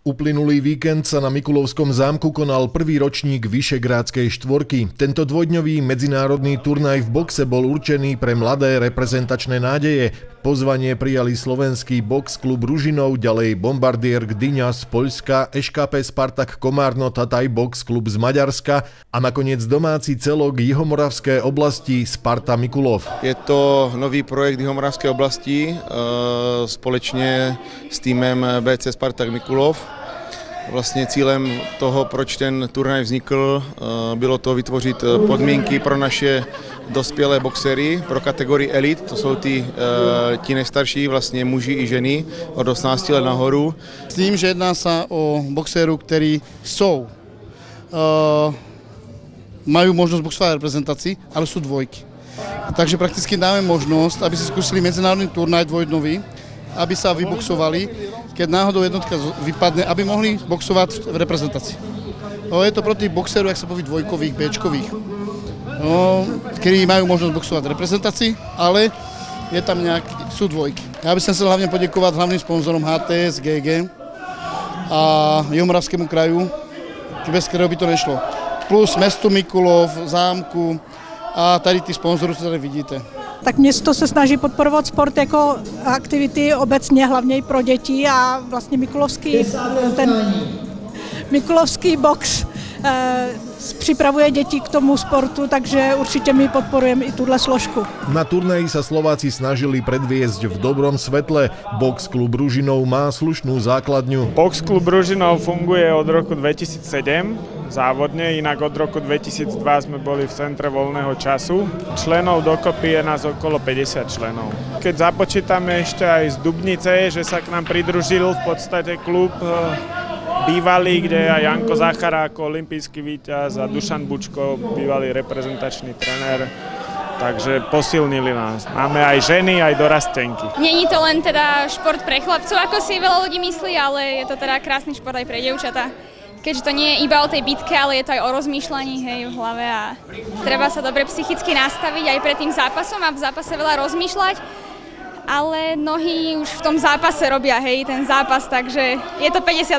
Uplynulý víkend sa na Mikulovskom zámku konal prvý ročník Vyšegrádskej štvorky. Tento dvojdňový medzinárodný turnaj v boxe bol určený pre mladé reprezentačné nádeje. Pozvanie prijali slovenský box klub Ružinov, ďalej Bombardier Gdyňa z Poľska, ŠKP Spartak Komárno Tataj box klub z Maďarska a nakoniec domáci celok Jihomoravské oblasti Sparta Mikulov. Je to nový projekt Jihomoravské oblasti společně s týmem BC Spartak Mikulov. Vlastně cílem toho, proč ten turnaj vznikl, bylo to vytvořit podmínky pro naše dospělé boxery, pro kategorii elit, to jsou ti nejstarší, vlastně muži i ženy od 18 let nahoru. S tím, že jedná se o boxerů, který mají možnost boxovat reprezentaci, ale jsou dvojky. Takže prakticky dáme možnost, aby si zkusili medzinárodný turnaj dvojdňový, aby sa vyboxovali, keď náhodou jednotka vypadne, aby mohli boxovať v reprezentaci. Je to pro tých boxerov, jak sa povie, dvojkových, béčkových, ktorí majú možnosť boxovať v reprezentaci, ale je tam sú dvojky. Ja by som chcel hlavne poďakovať hlavným sponzorom HTS, GG a Jihomoravskému kraju, bez ktorého by to nešlo. Plus mestu Mikulov, zámku a tady tí sponzory, co tady vidíte. Tak město se snaží podporovat sport jako aktivity obecně, hlavně i pro děti a vlastně Mikulovský box připravuje děti k tomu sportu, takže určitě my podporujeme i tuhle složku. Na turnaji sa Slováci snažili predviesť v dobrom svetle. Box klub Ružinov má slušnú základňu. Box klub Ružinov funguje od roku 2007 závodne, inak od roku 2002 sme boli v centre voľného času. Členov dokopy je nás okolo 50 členov. Keď započítame ešte aj z Dubnice, že sa k nám pridružil v podstate klub bývalý, kde aj Janko Záchara ako olympijský víťaz a Dušan Bučko, bývalý reprezentačný trenér. Takže posilnili nás. Máme aj ženy, aj dorastenky. Není to len teda šport pre chlapcov, ako si veľa ľudí myslí, ale je to teda krásny šport aj pre dievčatá. Keďže to nie je iba o tej bitke, ale je to aj o rozmýšľaní, hej, v hlave a treba sa dobre psychicky nastaviť aj pred tým zápasom a v zápase veľa rozmýšľať. Ale mnohí už v tom zápase robia, hej, ten zápas, takže je to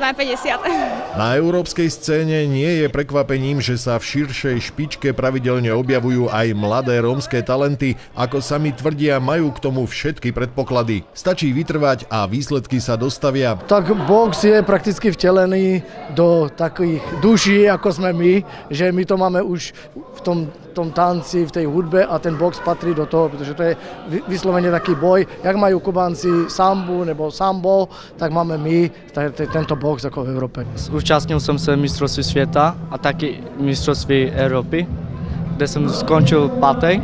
50/50. Na európskej scéne nie je prekvapením, že sa v širšej špičke pravidelne objavujú aj mladé rómske talenty. Ako sami tvrdia, majú k tomu všetky predpoklady. Stačí vytrvať a výsledky sa dostavia. Tak box je prakticky vtelený do takých duší, ako sme my, že my to máme už v tom tanci, v tej hudbe a ten box patrí do toho, pretože to je vyslovene taký boj. Jak majú Kubánci sambu nebo sambo, tak máme my tento box ako v Európe. Účastnil som sa mistrovství sveta a taky mistrovství Európy, kde som skončil 5.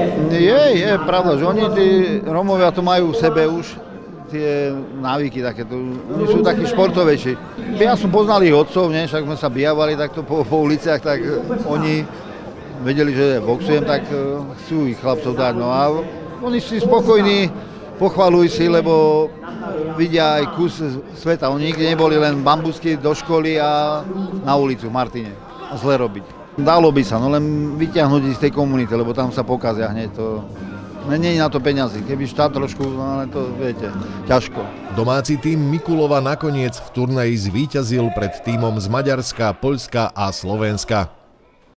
Je pravda, že oni, tí Rómovia, to majú v sebe už tie návyky takéto. Oni sú takí športovejší. Ja som poznal ich otcov, však sme sa bijavali takto po uliciach, tak oni vedeli, že boxujem, tak chcú ich chlapcov dať. No a oni si spokojní, pochvalujú si, lebo vidia aj kus sveta. Oni nikdy neboli len bambusky do školy a na ulicu v Martine. Zle robiť. Dalo by sa, no len vyťahnuť z tej komunity, lebo tam sa pokazia hneď. Nie je na to peňazí. Keby štát trošku, ale to viete, ťažko. Domáci tím Mikulova nakoniec v turnaji zvíťazil pred tímom z Maďarska, Poľska a Slovenska.